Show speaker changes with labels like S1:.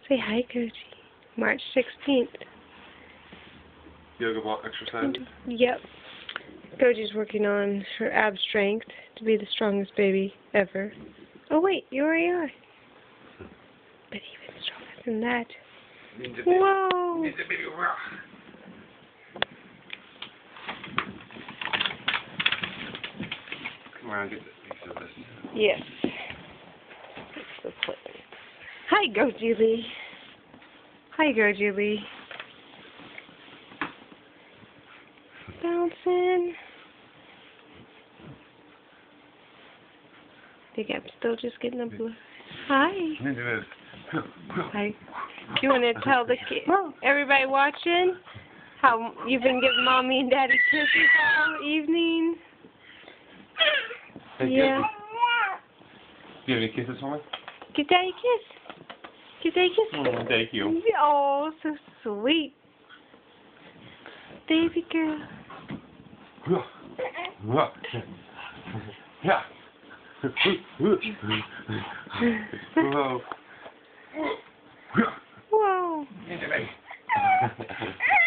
S1: Say hi, Koji. March 16th.
S2: Yoga ball exercises?
S1: Yep. Koji's working on her ab strength to be the strongest baby ever. Oh wait, you already are. But even stronger than that. Whoa!
S2: Come around, get the piece of this.
S1: Yes. That's the plan. Hi, Goji Lee. Hi, Goji Lee. Bouncing. I think I'm still just getting a blue. Hi. Hi. Do you want to tell the everybody watching how you've been giving Mommy and Daddy kisses all evening? Yeah.
S2: Do you have any kisses for me?
S1: Give Daddy a kiss. Give Daddy a kiss.
S2: Oh, thank you.
S1: Oh, so sweet. Baby girl.
S2: Yeah. Whoa.
S1: Whoa.
S2: Into me.